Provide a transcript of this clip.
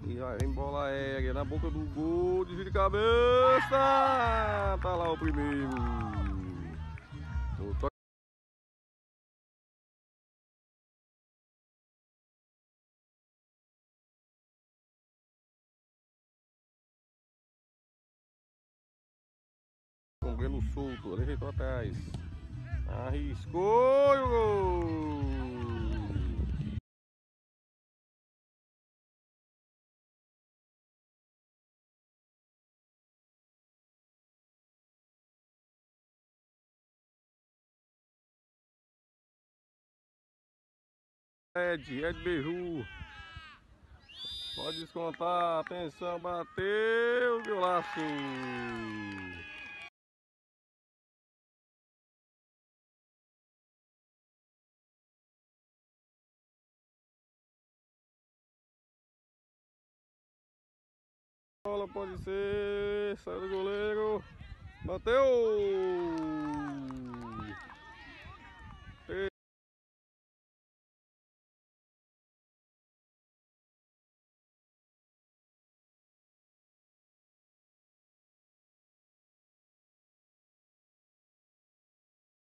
E vai em bola aérea na boca do gol, desvio de cabeça. Tá lá o primeiro. Com Breno solto, ajeitou atrás. Arriscou e o gol! Ed Beju. Pode descontar, atenção, bateu, golaço! Bola pode ser, saiu do goleiro, bateu!